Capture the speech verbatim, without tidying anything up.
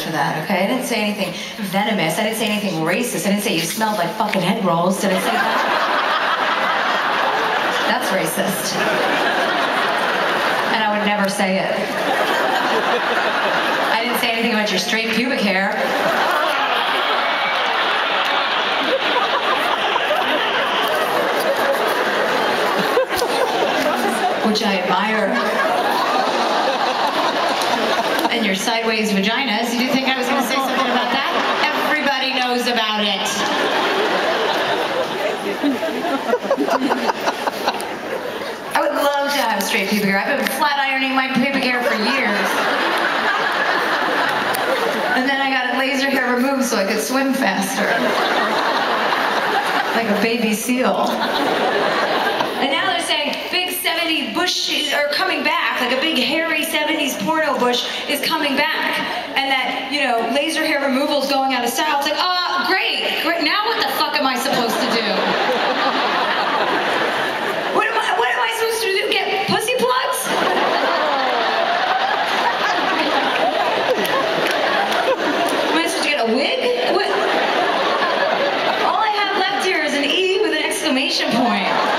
for that, okay? I didn't say anything venomous. I didn't say anything racist. I didn't say you smelled like fucking egg rolls. Did I say that? That's racist. And I would never say it. I didn't say anything about your straight pubic hair. Which I admire. And your sideways vaginas. Did you think I was going to say something about that? Everybody knows about it. I would love to have straight pubic hair. I've been flat ironing my pubic hair for years. And then I got laser hair removed so I could swim faster. Like a baby seal. And now they're saying big seventies bush are coming back, like a big hairy seventies porno bush is coming back. And that, you know, laser hair removal is going out of style. It's like, oh, great, great. Now what the fuck am I supposed to do? What am I, what am I supposed to do? Get pussy plugs? Am I supposed to get a wig? What? All I have left here is an E with an exclamation point.